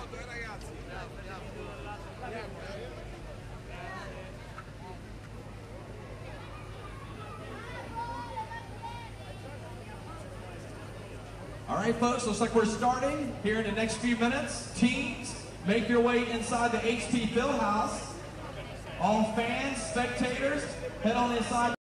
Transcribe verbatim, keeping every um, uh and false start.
All right, folks, looks like we're starting here in the next few minutes. Teams, make your way inside the H P Fieldhouse. All fans, spectators, head on inside.